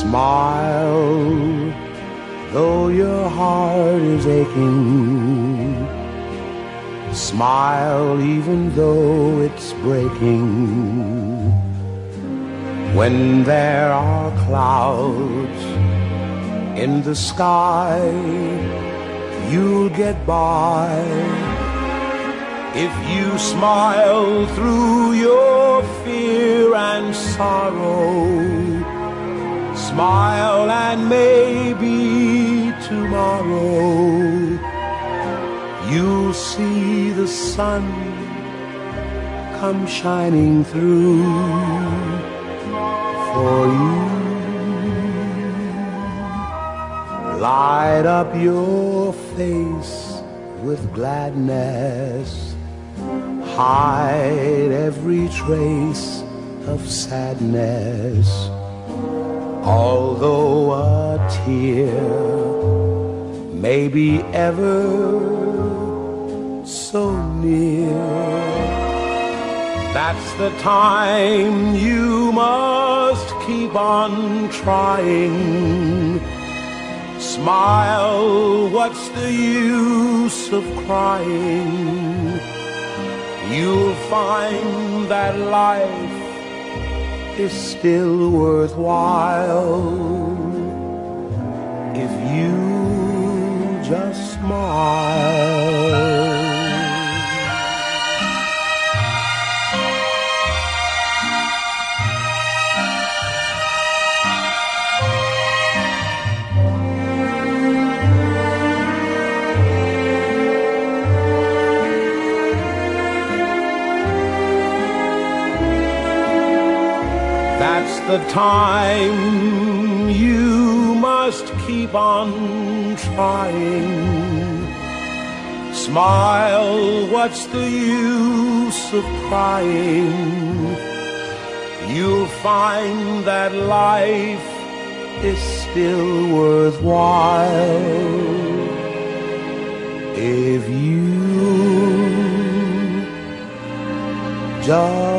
Smile, though your heart is aching. Smile, even though it's breaking. When there are clouds in the sky, you'll get by if you smile through your fear and sorrow. Smile and maybe tomorrow you'll see the sun come shining through for you. Light up your face with gladness. Hide every trace of sadness. Although a tear may be ever so near, that's the time you must keep on trying. Smile, what's the use of crying? You'll find that life is still worthwhile if you just smile. That's the time you must keep on trying. Smile, what's the use of crying? You'll find that life is still worthwhile if you just